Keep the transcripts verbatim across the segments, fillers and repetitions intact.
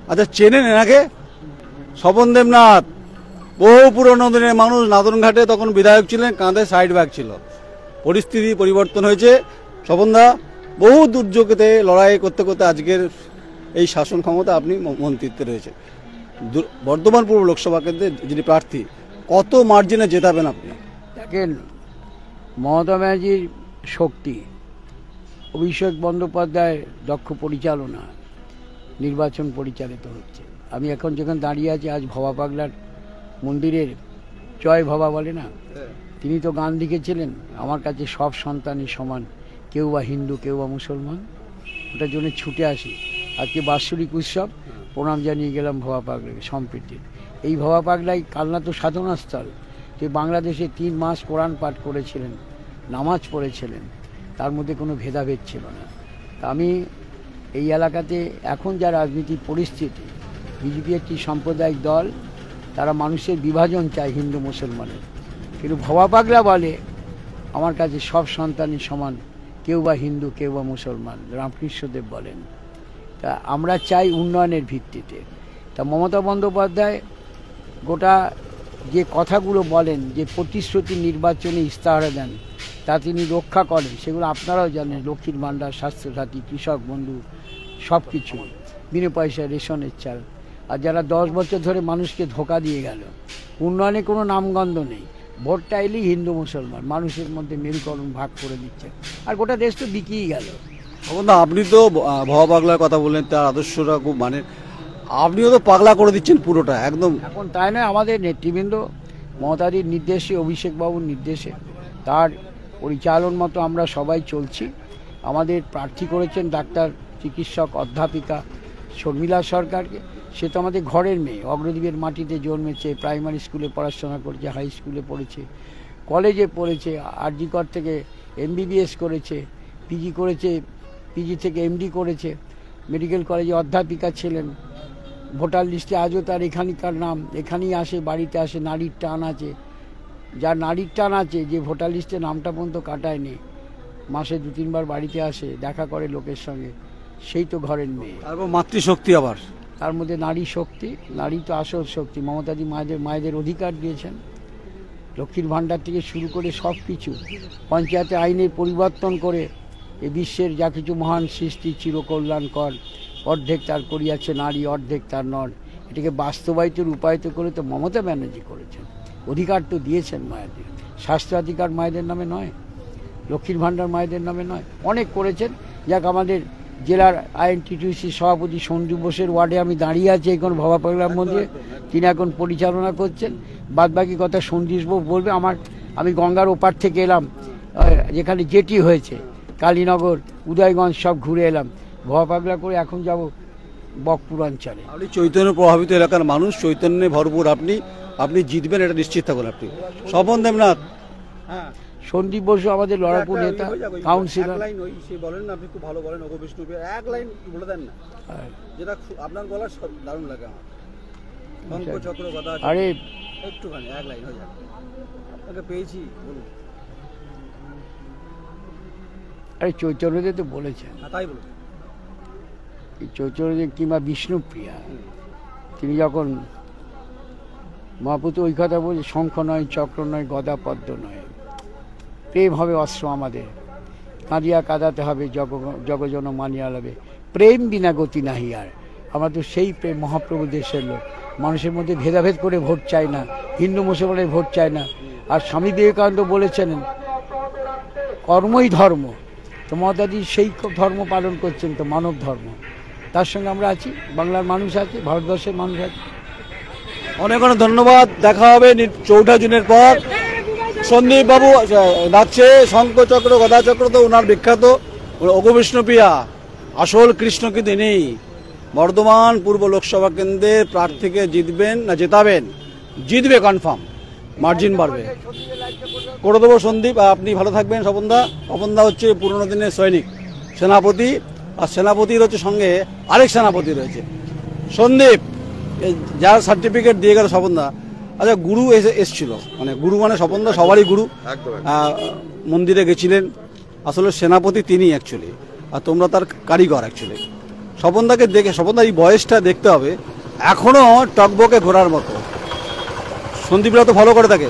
আচ্ছা, চেনেন এনাকে? স্বপন দেবনাথ, বহু পুরনো দিনের মানুষ, নাদনঘাটে তখন বিধায়ক ছিলেন, কাঁধে সাইড ব্যাগ ছিল। পরিস্থিতি পরিবর্তন হয়েছে। স্বপনদা বহু দুর্যোগেতে লড়াই করতে করতে আজকের এই শাসন ক্ষমতা আপনি মন্ত্রিত্বে রয়েছে। বর্ধমান পূর্ব লোকসভা কেন্দ্রে যিনি প্রার্থী, কত মার্জিনে জেতাবেন আপনি? দেখেন, মমতা ব্যানার্জির শক্তি, অভিষেক বন্দ্যোপাধ্যায় দক্ষ পরিচালনা, নির্বাচন পরিচালিত হচ্ছে। আমি এখন যখন দাঁড়িয়ে আছি, আজ ভবা পাগলার মন্দিরের জয় ভবা বলে না, তিনি তো গান লিখেছিলেন, আমার কাছে সব সন্তানই সমান, কেউ বা হিন্দু কেউ বা মুসলমান। ওটার জন্য ছুটে আসি। আজকে বাৎসরিক উৎসব, প্রণাম জানিয়ে গেলাম ভবা পাগলাকে সম্প্রীতির। এই ভবা পাগলাই কালনা তো সাধনাস্থল, যে বাংলাদেশে তিন মাস কোরআন পাঠ করেছিলেন, নামাজ পড়েছিলেন, তার মধ্যে কোনো ভেদাভেদ ছিল না। আমি এই এলাকাতে এখন যা রাজনীতির পরিস্থিতি, বিজেপি একটি সাম্প্রদায়িক দল, তারা মানুষের বিভাজন চায় হিন্দু মুসলমানের। কিন্তু ভবা পাগলা বলে আমার কাছে সব সন্তানই সমান, কেউ বা হিন্দু কেউ বা মুসলমান, রামকৃষ্ণদেব বলেন। তা আমরা চাই উন্নয়নের ভিত্তিতে। তা মমতা বন্দ্যোপাধ্যায় গোটা যে কথাগুলো বলেন, যে প্রতিশ্রুতি নির্বাচনে ইস্তাহারে দেন, তা তিনি রক্ষা করেন, সেগুলো আপনারাও জানেন। লক্ষ্মীর ভাণ্ডার, স্বাস্থ্যসাথী, কৃষক বন্ধু, সব কিছু, বিনা পয়সায় রেশনের চাল। আর যারা দশ বছর ধরে মানুষকে ধোকা দিয়ে গেল, উন্নয়নে কোনো নামগন্ধ নেই, ভোটটা এলেই হিন্দু মুসলমান, মানুষের মধ্যে মেরুকরণ ভাগ করে দিচ্ছে, আর গোটা দেশ তো বিকিয়ে গেল। আপনি তো ভবা পাগলার কথা বললেন, তার আদর্শরা খুব মানে, আপনিও তো পাগলা করে দিচ্ছেন পুরোটা একদম। এখন তাই নয়, আমাদের নেতৃবৃন্দ মমতাদির নির্দেশে, অভিষেক বাবুর নির্দেশে, তার পরিচালন মতো আমরা সবাই চলছি। আমাদের প্রার্থী করেছেন ডাক্তার, চিকিৎসক, অধ্যাপিকা শর্মিলা সরকারকে। সে তো আমাদের ঘরের মেয়ে, অগ্রদ্বীপের মাটিতে জন্মেছে, প্রাইমারি স্কুলে পড়াশোনা করেছে, হাই স্কুলে পড়েছে, কলেজে পড়েছে, আরজি কর থেকে এমবিবিএস করেছে, পিজি করেছে, পিজি থেকে এমডি করেছে, মেডিকেল কলেজে অধ্যাপিকা ছিলেন। ভোটার লিস্টে আজও তার এখানকার নাম, এখানেই আসে, বাড়িতে আসে, নারীর টান আছে। যার নারীর টান আছে, যে ভোটার লিস্টে নামটা পর্যন্ত কাটায়নি, মাসে দু তিনবার বাড়িতে আসে, দেখা করে লোকের সঙ্গে, সেই তো ঘরের মেয়ে। তারপর মাতৃশক্তি, আবার তার মধ্যে নারী শক্তি। নারী তো আসল শক্তি। মমতাদি মায়েদের মায়েদের অধিকার দিয়েছেন, লক্ষ্মীর ভাণ্ডার থেকে শুরু করে সব কিছু, পঞ্চায়েতে আইনের পরিবর্তন করে এ বিশ্বের যা কিছু মহান সৃষ্টি চিরকল্যাণকর, অর্ধেক তার করিয়াছে নারী, অর্ধেক তার নর, এটাকে বাস্তবায়িত রূপায়িত করে তো মমতা ব্যানার্জি করেছেন। অধিকার তো দিয়েছেন মায়েদের, স্বাস্থ্যাধিকার মায়েদের নামে নয়, লক্ষ্মীর ভাণ্ডার মায়েদের নামে নয়, অনেক করেছেন। যাক, আমাদের জেলার আইএনটিটিউসি সভাপতি সঞ্জু বোসের ওয়ার্ডে আমি দাঁড়িয়ে আছি এখন ভবা পাগলার মন্দিরে, তিনি এখন পরিচালনা করছেন। বাদবাকি কথা সন্দীপবাবু বলবে। আমার আমি গঙ্গার ওপার থেকে এলাম, যেখানে জেটি হয়েছে, কালীনগর, উদয়গঞ্জ সব ঘুরে এলাম, ভবা পাগলা করে এখন যাব বকপুর অঞ্চলে। আপনি চৈতন্য প্রভাবিত এলাকার মানুষ, চৈতন্যে ভরপুর, আপনি আপনি জিতবেন এটা নিশ্চিত থাকুন। আপনি স্বপন দেবনাথ, হ্যাঁ, সন্দীপ বসু আমাদের লড়াকু নেতা, কাউন্সিলর। বলেন না, আপনি খুব ভালো বলেন, ওগো বিষ্ণু, এক লাইন বলে দেন না, যেটা আপনার গলা দারুণ লাগে আমার। শঙ্খ চক্র কথা, আরে একটুখানি এক লাইন হয়ে যাবে, আপনাকে পেয়েছি, বলুন। আরে চৈতন্যদেব তো বলেছেন, তাই বলুন। চৈতন্যদেব কিংবা বিষ্ণুপ্রিয়া, তিনি যখন মহাপুত ওই কথা বলছে, শঙ্খ নয়, চক্র নয়, গদা পদ্ম নয়, প্রেম হবে অস্ত্র আমাদের, কাঁদিয়া কাঁদাতে হবে, জগ জগজন মানিয়া লবে, প্রেম বিনা গতি নাহি আর। আমরা তো সেই প্রেম, মহাপ্রভু দেশের লোক, মানুষের মধ্যে ভেদাভেদ করে ভোট চাই না, হিন্দু মুসলমানের ভোট চাই না। আর স্বামী বিবেকানন্দ বলেছেন কর্মই ধর্ম, তো মমতাদি সেই ধর্ম পালন করছেন, তো মানব ধর্ম, তার সঙ্গে আমরা আছি, বাংলার মানুষ আছে, ভারতবর্ষের মানুষ আছে। অনেক অনেক ধন্যবাদ। দেখা হবে চৌঠা জুনের পর। সন্দীপ বাবু ডাকছে, শঙ্খ চক্র গদা চক্র তো ওনার বিখ্যাত, ওগো বিষ্ণুপ্রিয়া, আসল কৃষ্ণ কিন্তু নেই। বর্ধমান পূর্ব লোকসভা কেন্দ্রের প্রার্থীকে জিতবেন না জেতাবেন? জিতবে কনফার্ম, মার্জিন বাড়বে, করে দেবো সন্দীপ। আপনি ভালো থাকবেন স্বপনদা। স্বপনদা হচ্ছে পুরনো দিনের সৈনিক, সেনাপতি, আর সেনাপতির হচ্ছে সঙ্গে আরেক সেনাপতি রয়েছে সন্দীপ, যার সার্টিফিকেট দিয়ে গেল স্বপনদা। আচ্ছা, গুরু এসে এসছিল, মানে গুরু মানে স্বপনদা সবারই গুরু, মন্দিরে গেছিলেন, আসলে সেনাপতি তিনি অ্যাকচুয়ালি, আর তোমরা তার কারিগর অ্যাকচুয়ালি। স্বপনদাকে দেখে, স্বপনদার এই বয়সটা দেখতে হবে, এখনো টকবকে ঘোরার মতো। সন্দীপরা তো ফলো করে থাকে।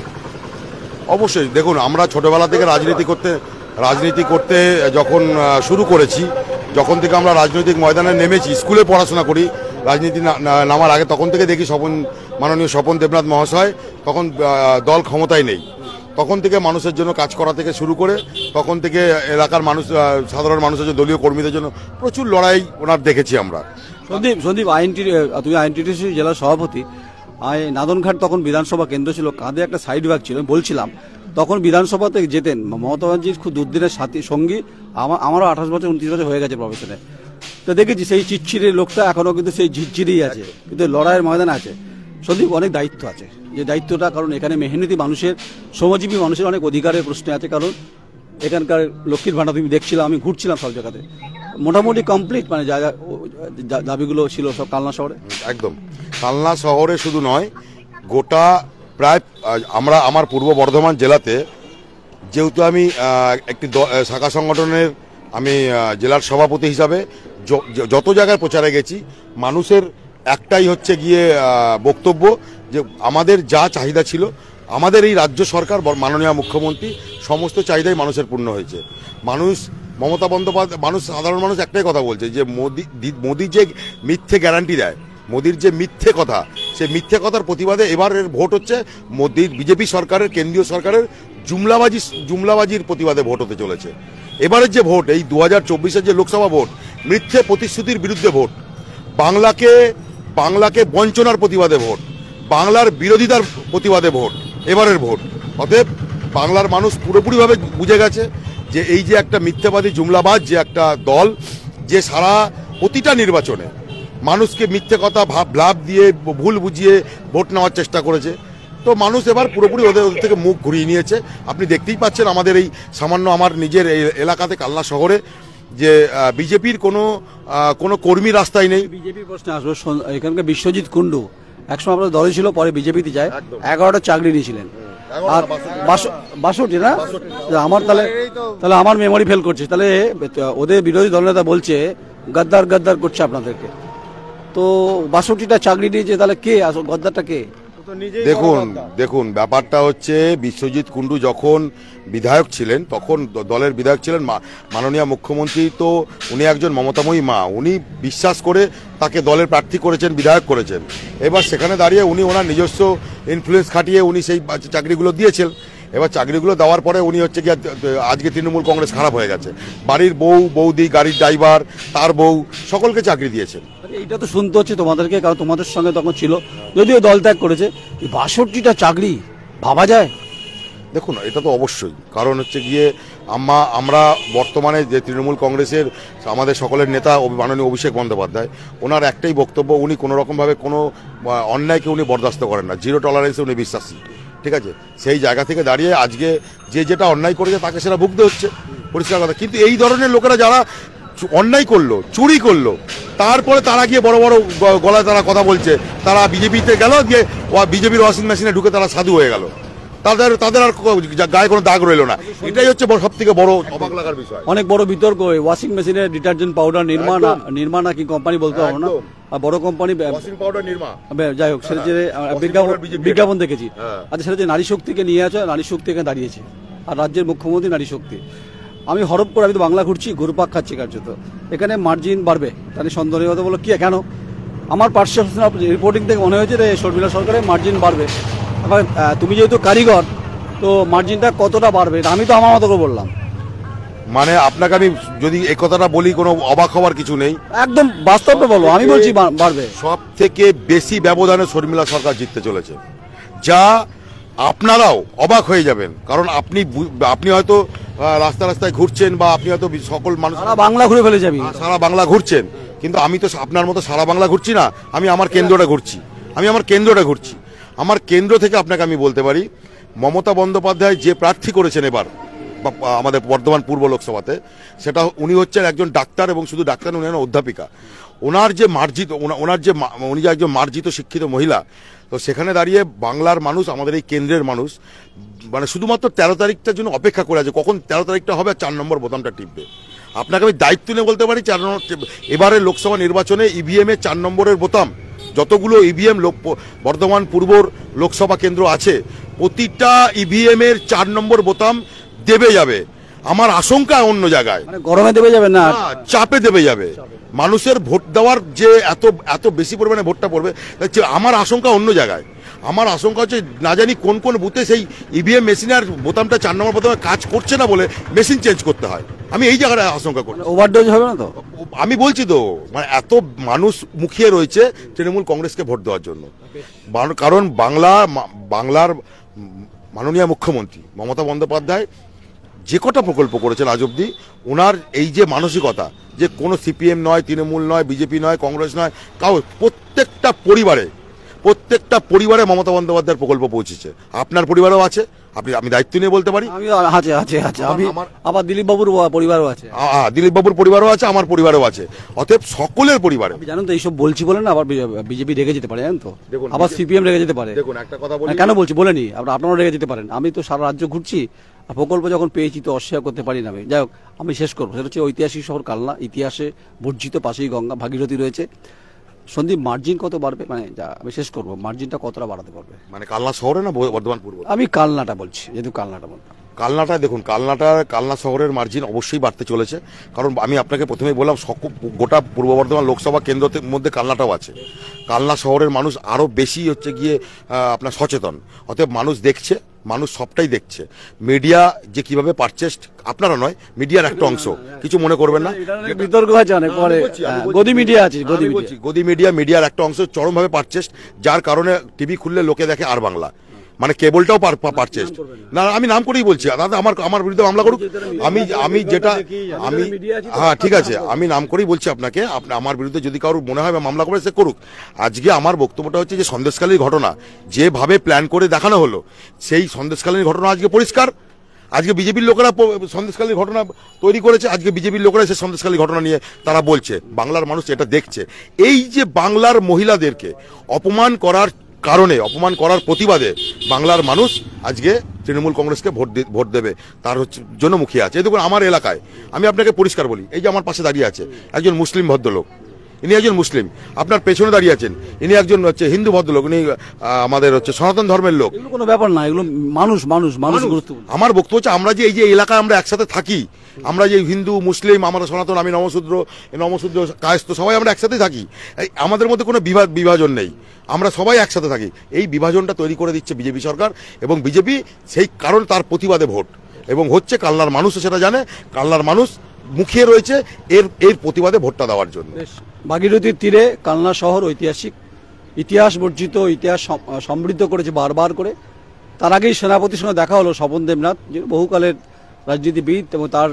অবশ্যই দেখুন, আমরা ছোটবেলা থেকে রাজনীতি করতে রাজনীতি করতে যখন আহ, শুরু করেছি, যখন থেকে আমরা রাজনৈতিক ময়দানে নেমেছি, স্কুলে পড়াশোনা করি রাজনীতি না- না- নামার আগে, তখন থেকে দেখি স্বপন, মাননীয় স্বপন দেবনাথ মহাশয় তখন আহ, দল ক্ষমতায় নেই, তখন থেকে মানুষের জন্য কাজ করা থেকে শুরু করে, তখন থেকে এলাকার মানুষ, আহ, সাধারণ মানুষের জন্য, দলীয় কর্মীদের জন্য প্রচুর লড়াই ওনার দেখেছি আমরা। সন্দীপ সন্দীপ আইনটি, তুমি আইনটিটিসি জেলার সভাপতি। আই নাদনঘাট তখন বিধানসভা কেন্দ্র ছিল, কাঁধে একটা সাইড ব্যাগ ছিল, আমি বলছিলাম তখন বিধানসভাতে যেতেন মমতা ব্যানার্জির খুব দুর্দিনের সাথী সঙ্গী। আমার আমারও আঠাশ বছর উনত্রিশ বছর হয়ে গেছে প্রফেশনে, তো দেখেছি সেই চিচ্ছিরি লোকটা এখনো কিন্তু সেই ঝিরঝিরি আছে, কিন্তু লড়াইয়ের ময়দানে আছে। সন্দীপ, অনেক দায়িত্ব আছে, যে দায়িত্বটা, কারণ এখানে মেহনতি মানুষের, শ্রমজীবী মানুষের অনেক অধিকারের প্রশ্ন আছে, কারণ এখানকার লক্ষ্মীর ভাণ্ডার তুমি দেখছিলাম, আমি ঘুরছিলাম সব জায়গাতে, মোটামুটি কমপ্লিট, মানে জায়গা দা- দাবিগুলো ছিল সব কালনা শহরে। একদম, কালনা শহরে শুধু নয়, গোটা প্রায় আহ, আমরা আমার পূর্ব বর্ধমান জেলাতে, যেহেতু আমি আহ, একটি দ- আহ, শাখা সংগঠনের আমি আহ, জেলার সভাপতি হিসাবে য- য- যত জায়গায় প্রচারে গেছি, মানুষের একটাই হচ্ছে গিয়ে আহ, বক্তব্য যে আমাদের যা চাহিদা ছিল, আমাদের এই রাজ্য সরকার, বর- মাননীয় মুখ্যমন্ত্রী সমস্ত চাহিদাই মানুষের পূর্ণ হয়েছে। মানুষ, মমতা বন্দ্যোপাধ্যায়, মানুষ, সাধারণ মানুষ একটাই কথা বলছে যে মোদি দি- মোদি যে মিথ্যে গ্যারান্টি দেয়, মোদির যে মিথ্যে কথা, সেই মিথ্যে কথার প্রতিবাদে এবারের ভোট হচ্ছে মোদির বিজেপি সরকারের, কেন্দ্রীয় সরকারের জুমলাবাজি জুমলাবাজির প্রতিবাদে ভোট হতে চলেছে। এবারের যে ভোট, এই দু হাজার চব্বিশের যে লোকসভা ভোট, মিথ্যে প্রতিশ্রুতির বিরুদ্ধে ভোট, বাংলাকে বাংলাকে বঞ্চনার প্রতিবাদে ভোট, বাংলার বিরোধিতার প্রতিবাদে ভোট এবারের ভোট। অতএব বাংলার মানুষ পুরোপুরিভাবে বুঝে গেছে যে এই যে একটা মিথ্যাবাদী জুমলাবাজ যে একটা দল, যে সারা প্রতিটা নির্বাচনে মানুষকে মিথ্যে কথা ভাব ভাব দিয়ে ভুল বুঝিয়ে ভোট নেওয়ার চেষ্টা করেছে, তো মানুষ এবার পুরোপুরি ওদের ওদের থেকে মুখ ঘুরিয়ে নিয়েছে। আপনি দেখতেই পাচ্ছেন আমাদের এই সামান্য আমার নিজের এই এলাকাতে, কালনা শহরে, যে বিজেপির কোনো আহ, কোনো কর্মী রাস্তায় নেই। বিজেপি প্রশ্নে আসবো। সন- এখানকার বিশ্বজিৎ কুন্ডু একসময় আপনার দলে ছিল, পরে বিজেপিতে যায়, একদম। এগারোটা চাকরি নিয়েছিলেন। আর এগারোটা, বাষট্টি বাষট্টি না, আমার তাহলে তাহলে আমার মেমোরি ফেল করছে, তাহলে ওদের বিরোধী দলনেতা বলছে গদ্দার গদ্দার করছে আপনাদেরকে, তো বাষট্টিটা চাকরি দিয়েছে, তাহলে কে আসল গদ্দারটা কে? দেখুন দেখুন ব্যাপারটা হচ্ছে, বিশ্বজিৎ কুন্ডু যখন বিধায়ক ছিলেন, তখন দ- দলের বিধায়ক ছিলেন মা- মাননীয় মুখ্যমন্ত্রী, তো উনি একজন মমতাময়ী মা, উনি বিশ্বাস করে তাকে দলের প্রার্থী করেছেন, বিধায়ক করেছেন। এবার সেখানে দাঁড়িয়ে উনি ওনার নিজস্ব ইনফ্লুয়েন্স খাটিয়ে উনি সেই বা- চাকরিগুলো দিয়েছেন। এবার চাকরিগুলো দেওয়ার পরে উনি হচ্ছে কি, আজকে তৃণমূল কংগ্রেস খারাপ হয়ে গেছে, বাড়ির বউ, বৌদি, গাড়ির ড্রাইভার, তার বউ, সকলকে চাকরি দিয়েছেন। এইটা তো শুনতে হচ্ছে তোমাদেরকে, কারণ তোমাদের সঙ্গে তখন ছিল, যদিও দল ত্যাগ করেছে। এই বাষট্টিটা চাকরি ভাবা যায়? দেখুন, এটা তো অবশ্যই, কারণ হচ্ছে গিয়ে আমা আমরা বর্তমানে যে তৃণমূল কংগ্রেসের আমাদের সকলের নেতা অভি- মাননীয় অভিষেক বন্দ্যোপাধ্যায়, ওনার একটাই বক্তব্য, উনি কোনো রকমভাবে কোনো আহ, অন্যায়কে উনি বরদাস্ত করেন না, জিরো টলারেন্সে উনি বিশ্বাসী। ঠিক আছে, সেই জায়গা থেকে দাঁড়িয়ে আজকে যে যেটা অন্যায় করেছে তাকে সেটা ভুগতে হচ্ছে, পরিষ্কার কথা। কিন্তু এই ধরনের লোকেরা যারা চু- অন্যায় করলো, চুরি করলো, তারপরে তারা গিয়ে বড় বড় গ- গলায় তারা কথা বলছে, তারা বিজেপিতে গেল, গিয়ে বিজেপির ওয়াশিং মেশিনে ঢুকে তারা সাধু হয়ে গেল, তাদের তাদের আর ক- গায়ে কোনো দাগ রইল না। এটাই হচ্ছে সব থেকে বড় অবাক লাগার বিষয়। অনেক বড় বিতর্ক, ওয়াশিং মেশিনের ডিটারজেন্ট পাউডার নির্মা না, একদম। নির্মা না কি কোম্পানি বলতে পারবো না, একদম। আর বড় কোম্পানি ওয়াশিং পাউডার নির্মা, যাই হোক, সেটা যে Washing বিজ্ঞাপন powder বিজেপি। বিজ্ঞাপন দেখেছি। হ্যাঁ। আচ্ছা, সেটা যে নারী শক্তিকে নিয়ে আছে, নারী শক্তি এখানে দাঁড়িয়েছে, আর রাজ্যের মুখ্যমন্ত্রী নারী শক্তি। আমি হরপ করে, আমি তো বাংলা ঘুরছি, ঘুরপাক খাচ্ছি কার্যত। এখানে মার্জিন বাড়বে, তাহলে সন্দেহ কথা বলো কি কেন? আমার পার্সেপশন রিপোর্টিং থেকে মনে হয়েছে যে শর্মিলা সরকারের মার্জিন বাড়বে। এবার আহ, তুমি যেহেতু কারিগর, তো মার্জিনটা কতটা বাড়বে এটা আমি তো আমার মতো করে বললাম। মানে আপনাকে আমি যদি এই কথাটা বলি, কোনো অবাক হওয়ার কিছু নেই, একদম বাস্তবে বলো, আমি বলছি বা- বাড়বে। সব থেকে বেশি ব্যবধানে শর্মিলা সরকার জিততে চলেছে, যা আপনারাও অবাক হয়ে যাবেন। কারণ আপনি বু- আপনি হয়তো আহ, রাস্তা রাস্তায় ঘুরছেন, বা আপনি হয়তো বি- সকল মানুষ সারা বাংলা ঘুরে ফেলে যাবি। সারা বাংলা ঘুরছেন, কিন্তু আমি তো আপনার মতো সারা বাংলা ঘুরছি না, আমি আমার কেন্দ্রটা ঘুরছি, আমি আমার কেন্দ্রটা ঘুরছি। আমার কেন্দ্র থেকে আপনাকে আমি বলতে পারি, মমতা বন্দ্যোপাধ্যায় যে প্রার্থী করেছেন এবার বা- আমাদের বর্ধমান পূর্ব লোকসভাতে, সেটা উনি হচ্ছেন একজন ডাক্তার, এবং শুধু ডাক্তার উনি হলেন অধ্যাপিকা। ওনার যে মার্জিত ওনা- ওনার যে মা- উনি যে একজন মার্জিত শিক্ষিত মহিলা, তো সেখানে দাঁড়িয়ে বাংলার মানুষ, আমাদের এই কেন্দ্রের মানুষ, মানে শুধুমাত্র তেরো তারিখটার জন্য অপেক্ষা করে আছে, কখন তেরো তারিখটা হবে আর চার নম্বর বোতামটা টিপবে। আপনাকে আমি দায়িত্ব নিয়ে বলতে পারি, চার নম্বর এবারে লোকসভা নির্বাচনে ইভিএম এর চার নম্বরের বোতাম যতগুলো ইভিএম বর্ধমান পূর্বর লোকসভা কেন্দ্র আছে প্রতিটা ইভিএম এর চার নম্বর বোতাম দেবে যাবে। আমার আশঙ্কা অন্য জায়গায়, মানে গরমে দেবে যাবে না, না, চাপে দেবে যাবে। মানুষের ভোট দেওয়ার যে এত এত বেশি পরিমাণে ভোটটা পড়বে, আমার আশঙ্কা অন্য জায়গায়। আমার আশঙ্কা হচ্ছে না জানি কোন কোন বুথে সেই ইভিএম মেশিনের বোতামটা চার নম্বর বোতামে কাজ করছে না বলে মেশিন চেঞ্জ করতে হয়। আমি এই জায়গায় আশঙ্কা করি। ওভারডোজ হবে না তো? আমি বলছি তো, মানে এত মানুষ মুখিয়ে রয়েছে তৃণমূল কংগ্রেসকে ভোট দেওয়ার জন্য। কারণ বাংলা বাংলার মাননীয় মুখ্যমন্ত্রী মমতা বন্দ্যোপাধ্যায় যে কটা প্রকল্প করেছেন আজ অব্দি, ওনার এই যে মানসিকতা যে কোনো সিপিএম নয়, তৃণমূল নয়, বিজেপি নয়, কংগ্রেস নয়, কাউ প্রত্যেকটা পরিবারে প্রত্যেকটা পরিবারে মমতা বন্দ্যোপাধ্যায়ের প্রকল্প পৌঁছেছে। আপনার পরিবারেও আছে, আপনি আমি দায়িত্ব নিয়ে বলতে পারি। আমি আছে আছে আছে আমি আবার দিলীপ বাবুর পরিবারও আছে, দিলীপ বাবুর পরিবারও আছে, আমার পরিবারও আছে। অতএব সকলের পরিবারে। জানেন তো এইসব বলছি বলেন না আবার বিজেপি রেগে যেতে পারে, জানেন তো, আবার সিপিএম রেগে যেতে পারে। দেখুন একটা কথা বলি, কেন বলছি বলেনি, আপনারাও রেগে যেতে পারেন। আমি তো সারা রাজ্য ঘুরছি, প্রকল্প যখন পেয়েছি তো অস্বীকার করতে পারি না আমি। যাই হোক, আমি শেষ করবো, সেটা হচ্ছে ঐতিহাসিক শহর কালনা, ইতিহাসে বর্জিত, পাশেই গঙ্গা ভাগীরথী রয়েছে। সন্দীপ, মার্জিন কত বাড়বে, মানে আমি শেষ করবো, মার্জিনটা কতটা বাড়াতে পারবে? মানে কালনা শহরে না বর্ধমান পূর্ব? আমি কালনাটা বলছি, যেহেতু কালনাটা বলতাম। কালনাটা দেখুন, কালনাটা কালনা শহরের মার্জিন অবশ্যই বাড়তে চলেছে। কারণ আমি আপনাকে প্রথমেই বললাম গোটা পূর্ব বর্ধমান লোকসভা কেন্দ্রের মধ্যে কালনাটাও আছে। কালনা শহরের মানুষ আরও বেশি হচ্ছে গিয়ে আপনার সচেতন। অতএব মানুষ দেখছে, মানুষ সবটাই দেখছে। মিডিয়া যে কিভাবে পারচেস, আপনারা নয়, মিডিয়ার একটা অংশ, কিছু মনে করবেন না, বিতর্ক আছে অনেক পরে, গদি মিডিয়া আছে, গদি মিডিয়া মিডিয়ার একটা অংশ চরমভাবে পারচেস, যার কারণে টিভি খুললে লোকে দেখে আর বাংলা, মানে কেবলটাও পারচেস না। আমি নাম করেই বলছি, দাদা আমার আমার বিরুদ্ধে মামলা করুক। আমি আমি যেটা আমি হ্যাঁ ঠিক আছে, আমি নাম করেই বলছি আপনাকে, আপনি আমার বিরুদ্ধে যদি কারোর মনে হয় মামলা করে সে করুক। আজকে আমার বক্তব্যটা হচ্ছে যে সন্দেশখালীর ঘটনা যেভাবে প্ল্যান করে দেখানো হলো, সেই সন্দেশখালীর ঘটনা আজকে পরিষ্কার। আজকে বিজেপির লোকেরা সন্দেশখালীর ঘটনা তৈরি করেছে, আজকে বিজেপির লোকেরা সে সন্দেশখালীর ঘটনা নিয়ে তারা বলছে। বাংলার মানুষ এটা দেখছে। এই যে বাংলার মহিলাদেরকে অপমান করার কারণে, অপমান করার প্রতিবাদে বাংলার মানুষ আজকে তৃণমূল কংগ্রেসকে ভোট ভোট দেবে, তার হচ্ছে জন্য মুখিয়ে আছে। এই দেখুন আমার এলাকায়, আমি আপনাকে পরিষ্কার বলি, এই যে আমার পাশে দাঁড়িয়ে আছে একজন মুসলিম ভদ্রলোক, ইনি একজন মুসলিম। আপনার পেছনে দাঁড়িয়ে আছেন, ইনি একজন হচ্ছে হিন্দু ভদ্রলোক, উনি আমাদের হচ্ছে সনাতন ধর্মের লোক। এগুলো কোনো ব্যাপার না, এগুলো মানুষ মানুষ মানুষ গুরুত্বপূর্ণ। আমার বক্তব্য হচ্ছে আমরা যে এই যে এলাকায় আমরা একসাথে থাকি, আমরা যে হিন্দু মুসলিম, আমরা সনাতন, আমি নমশূদ্র, নমশূদ্র কায়স্থ, সবাই আমরা একসাথে থাকি। আমাদের মধ্যে কোনো বিভাজন নেই, আমরা সবাই একসাথে থাকি। এই বিভাজনটা তৈরি করে দিচ্ছে বিজেপি সরকার, এবং বিজেপি সেই কারণ তার প্রতিবাদে ভোট, এবং হচ্ছে কালনার মানুষও সেটা জানে, কালনার মানুষ মুখিয়ে রয়েছে এর এর প্রতিবাদে ভোটটা দেওয়ার জন্য। ভাগীরথীর তীরে কালনা শহর ঐতিহাসিক, ইতিহাস বর্জিত, ইতিহাস সমৃদ্ধ করেছে বারবার করে। তার আগেই সেনাপতির সঙ্গে দেখা হলো স্বপন দেবনাথ, যিনি বহুকালের রাজনীতিবিদ, এবং তার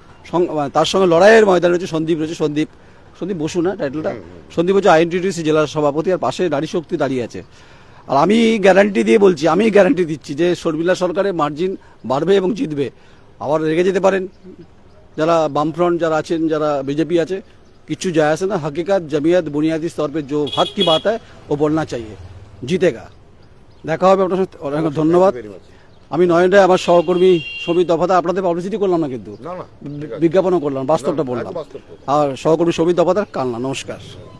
তার সঙ্গে লড়াইয়ের ময়দান রয়েছে সন্দীপ রয়েছে সন্দীপ সন্দীপ বসু না টাইটেলটা, সন্দীপ হচ্ছে আইএনটিটিউসি জেলার সভাপতি, আর পাশে নারী শক্তি দাঁড়িয়ে আছে। আর আমি গ্যারান্টি দিয়ে বলছি, আমি গ্যারান্টি দিচ্ছি যে শর্মিলা সরকারের মার্জিন বাড়বে এবং জিতবে। আবার রেগে যেতে পারেন যারা বামফ্রন্ট যারা আছেন, যারা বিজেপি আছে, किच्छु जाए ऐसा ना, हकीकत जमीयत बुनियादी तौर पे जो हक की बात है वो बोलना चाहिए, जीतेगा। দেখা হবে আপনার সাথে, অনেক ধন্যবাদ। আমি নয়নটা আমার সহকর্মী সমিত দফাদার, আপনাদের পাবলিসিটি করলাম না কিন্তু, বিজ্ঞাপনও করলাম, বাস্তবটা বললাম। আর সহকর্মী সমিত দফাদার, কালনা, নমস্কার।